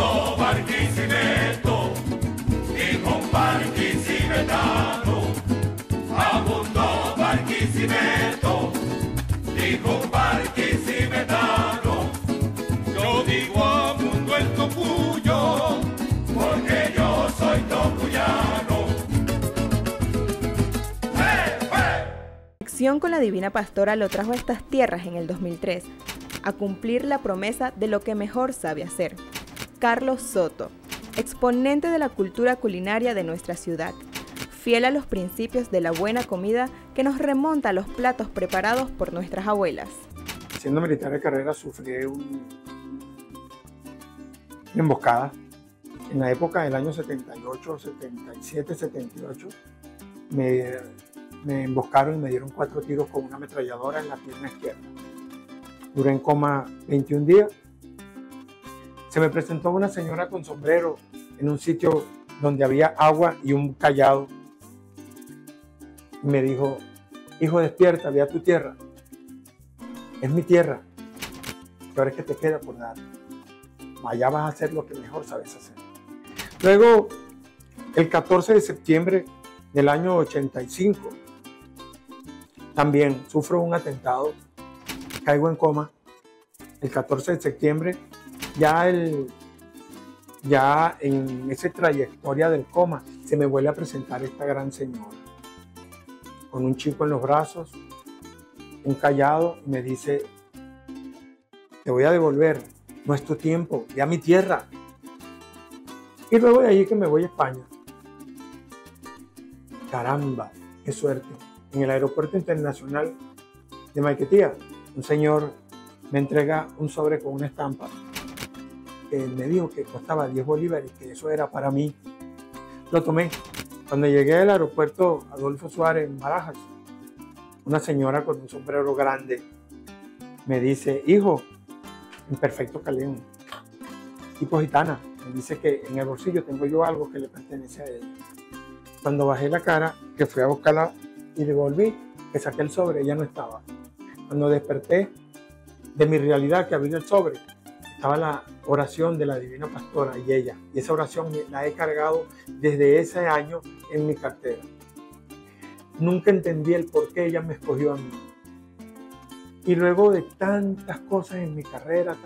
abundó Barquisimeto y con barquisimetano. Abundó Barquisimeto y con barquisimetano. Yo digo abundo el tocuyo porque yo soy tocuyano. Conexión con la Divina Pastora lo trajo a estas tierras en el 2003, a cumplir la promesa de lo que mejor sabe hacer. Carlos Soto, exponente de la cultura culinaria de nuestra ciudad, fiel a los principios de la buena comida que nos remonta a los platos preparados por nuestras abuelas. Siendo militar de carrera sufrí una emboscada en la época del año 78, 77, 78. Me emboscaron y me dieron 4 tiros con una ametralladora en la pierna izquierda. Duré en coma 21 días. Se me presentó una señora con sombrero en un sitio donde había agua y un callado. Y me dijo: hijo, despierta, ve a tu tierra. Es mi tierra. ¿Qué hora es que te queda por dar? Allá vas a hacer lo que mejor sabes hacer. Luego, el 14 de septiembre del año 85, también sufro un atentado, caigo en coma. El 14 de septiembre, ya en esa trayectoria del coma, se me vuelve a presentar esta gran señora, con un chico en los brazos, un callado, y me dice: te voy a devolver, no es tu tiempo, ve a mi tierra. Y luego de allí que me voy a España. Caramba, qué suerte. En el aeropuerto internacional de Maiquetía, un señor me entrega un sobre con una estampa que me dijo que costaba 10 bolívares y que eso era para mí. Lo tomé. Cuando llegué al aeropuerto Adolfo Suárez en Barajas, una señora con un sombrero grande me dice: hijo, en perfecto calén, tipo gitana, me dice que en el bolsillo tengo yo algo que le pertenece a ella. Cuando bajé la cara, que fui a buscarla y devolví, que saqué el sobre, ella no estaba. Cuando desperté de mi realidad, que abrí el sobre, estaba la oración de la Divina Pastora y ella. Y esa oración la he cargado desde ese año en mi cartera. Nunca entendí el por qué ella me escogió a mí. Y luego de tantas cosas en mi carrera,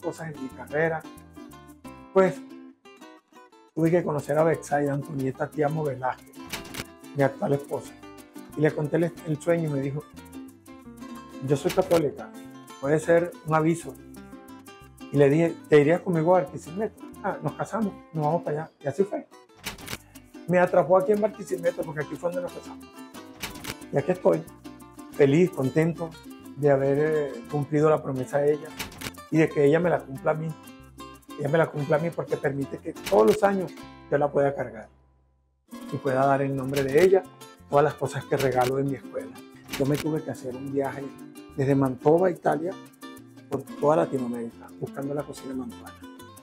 pues tuve que conocer a Betsaida Antonieta Tiamo Velázquez, mi actual esposa. Y le conté el sueño y me dijo: yo soy católica, puede ser un aviso. Y le dije: ¿te irías conmigo a Barquisimeto? Nos casamos, nos vamos para allá. Y así fue. Me atrapó aquí en Barquisimeto porque aquí fue donde nos casamos. Y aquí estoy, feliz, contento de haber cumplido la promesa de ella y de que ella me la cumpla a mí. Ella me la cumple a mí porque permite que todos los años yo la pueda cargar y pueda dar en nombre de ella todas las cosas que regalo en mi escuela. Yo me tuve que hacer un viaje desde Mantova, Italia, por toda Latinoamérica, buscando la cocina mantuana.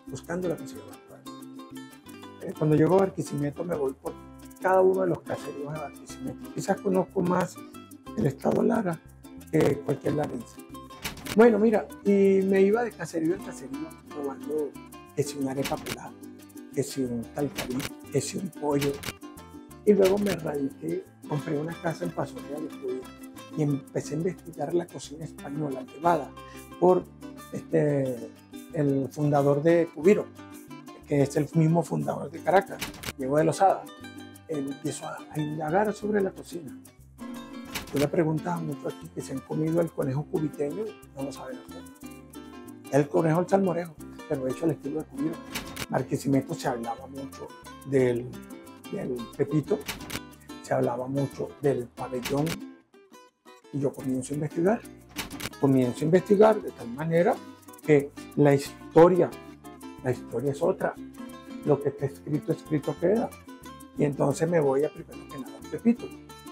Cuando llego a Barquisimeto me voy por cada uno de los caseríos de Barquisimeto. Quizás conozco más el estado Lara que cualquier larense. Bueno, mira, y me iba de caserío en caserío probando que si una arepa pelada, que si un talcarí, que si un pollo. Y luego me radiqué, compré una casa en Paso Real y empecé a investigar la cocina española llevada por el fundador de Cubiro, que es el mismo fundador de Caracas, Diego de Lozada. Empiezo a indagar sobre la cocina. Tú le preguntas a muchos aquí que se han comido el conejo cubiteño, no lo saben hacer. El conejo al salmorejo, pero hecho al estilo de Cubiro. Barquisimeto se hablaba mucho del pepito, se hablaba mucho del pabellón, y yo comienzo a investigar de tal manera que la historia es otra. Lo que está escrito queda. Y entonces me voy a, primero que nada, al pepito.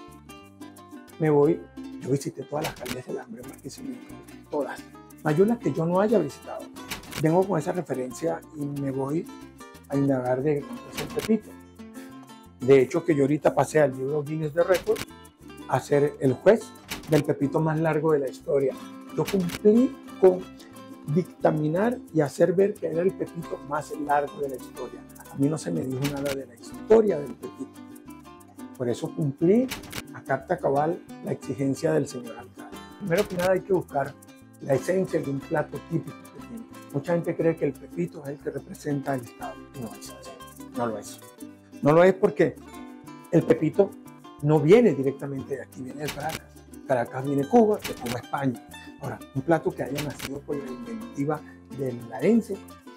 Yo visité todas las calles del hambre en Barquisimeto, todas. No hay unas que yo no haya visitado. Vengo con esa referencia y me voy a indagar de cuánto es el pepito. De hecho, que yo ahorita pasé al libro Guinness de Récord a ser el juez del pepito más largo de la historia. Yo cumplí con dictaminar y hacer ver que era el pepito más largo de la historia. A mí no se me dijo nada de la historia del pepito. Por eso cumplí a carta cabal la exigencia del señor alcalde. Primero que nada hay que buscar la esencia de un plato típico que tiene. Mucha gente cree que el pepito es el que representa el Estado. No es así. No lo es. No lo es porque el pepito no viene directamente de aquí, viene de Caracas. Caracas viene Cuba, de Cuba España. Ahora, un plato que haya nacido por la inventiva del larense,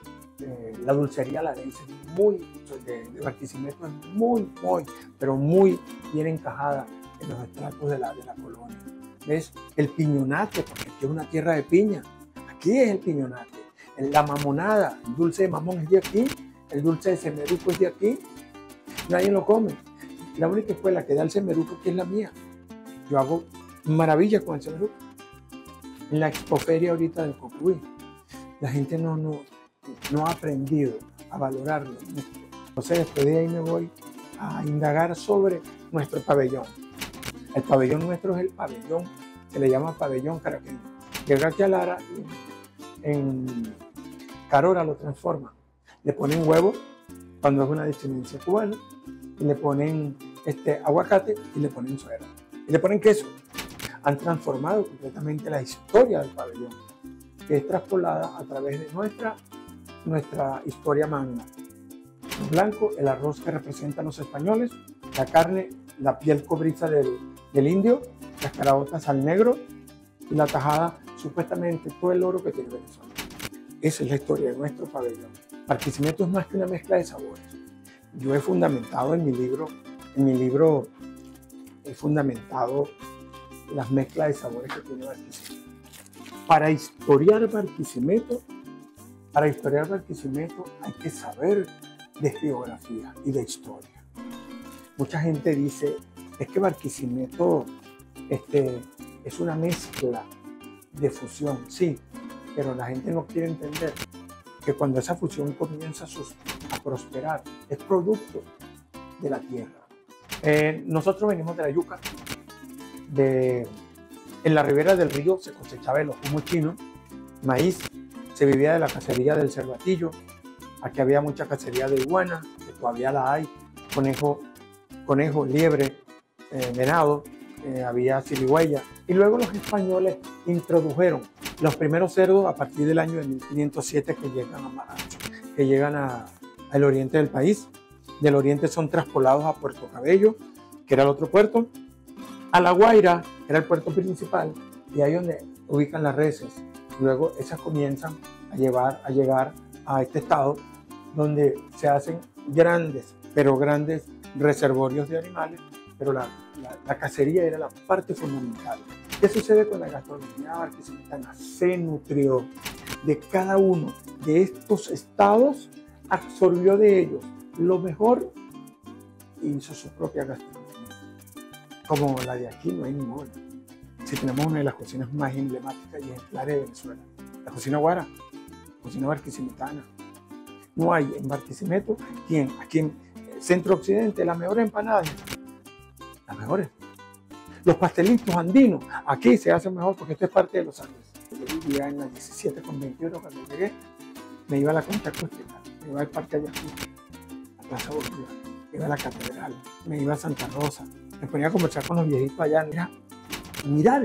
la dulcería larense de Barquisimeto es muy, pero muy bien encajada en los estratos de la colonia. ¿Ves? El piñonate, porque aquí es una tierra de piña. Aquí es el piñonate. La mamonada, el dulce de mamón es de aquí, el dulce de semeruco es de aquí. Nadie lo come. La única escuela que da el semeruco aquí es la mía. Yo hago maravillas con el semeruco. En la expoferia ahorita del Cocuy, la gente no ha aprendido a valorarlo. Entonces después de ahí me voy a indagar sobre nuestro pabellón. El pabellón nuestro es el pabellón, se le llama pabellón caraqueño. Llega aquí a Lara y en Carora lo transforma. Le ponen huevo cuando es una descendencia cubana, y le ponen aguacate y le ponen suero. Y le ponen queso. Han transformado completamente la historia del pabellón, que es traspolada a través de nuestra historia magna. El blanco, el arroz que representa a los españoles, la carne, la piel cobriza del indio, las caraotas al negro y la tajada, supuestamente todo el oro que tiene Venezuela. Esa es la historia de nuestro pabellón. Barquisimeto es más que una mezcla de sabores. Yo he fundamentado en mi libro he fundamentado las mezclas de sabores que tiene Barquisimeto. Para historiar Barquisimeto hay que saber de geografía y de historia. Mucha gente dice, es que Barquisimeto es una mezcla de fusión, sí, pero la gente no quiere entender que cuando esa fusión comienza a prosperar, es producto de la tierra. Nosotros venimos de la yuca. En la ribera del río se cosechaba el ojumo chino, maíz, se vivía de la cacería del cervatillo. Aquí había mucha cacería de iguana, que todavía la hay, conejo, liebre, venado, había cirigüeya. Y luego los españoles introdujeron los primeros cerdos a partir del año de 1507 que llegan al oriente del país. Del oriente son traspolados a Puerto Cabello, que era el otro puerto, a La Guaira, que era el puerto principal, y ahí donde ubican las reses. Luego esas comienzan a llegar a este estado, donde se hacen grandes reservorios de animales, pero la cacería era la parte fundamental. ¿Qué sucede con la gastronomía barquisimetana? Se nutrió de cada uno de estos estados, absorbió de ellos lo mejor y hizo su propia gastronomía. Como la de aquí no hay ninguna. Si tenemos una de las cocinas más emblemáticas y ejemplares de Venezuela, la cocina guara, la cocina barquisimetana. No hay en Barquisimeto, aquí en Centro Occidente, las mejores empanadas, las mejores. Los pastelitos andinos, aquí se hacen mejor porque esto es parte de los Andes. Yo vivía en la 17 con 21 cuando llegué, me iba a la Concha Acústica, me iba al Parque Ayacucho, a Plaza Bolívar, me iba a la Catedral, me iba a Santa Rosa, me ponía a conversar con los viejitos allá. Mirar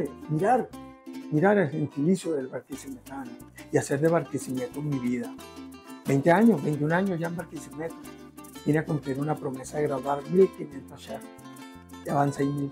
el gentilicio del barquisimetano y hacer de Barquisimeto mi vida. 21 años ya en Barquisimeto. Vine a cumplir una promesa de graduar 1.500 chefs. Ya van 6.014.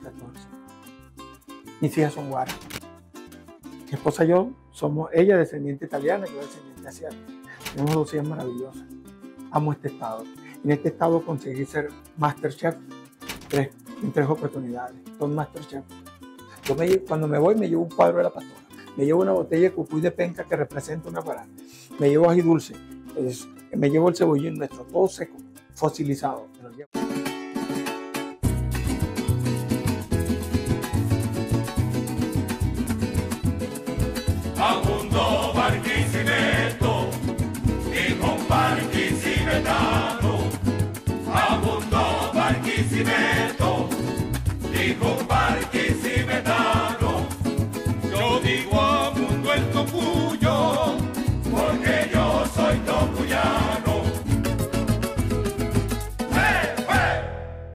Mis hijas son guaras. Mi esposa y yo somos, ella descendiente italiana, yo descendiente asiática. Tenemos 2 hijas maravillosas. Amo este estado. En este estado conseguí ser Masterchef en 3 oportunidades. 2 Masterchef. Cuando me voy me llevo un cuadro de la pastora. Me llevo una botella de cucuy de penca que representa una guará. Me llevo ají dulce. Me llevo el cebollín nuestro, todo seco, fosilizado. Me lo llevo. Abundo Barquisimeto y con barquisimetano. Abundo Barquisimeto y con barquisimetano. Yo digo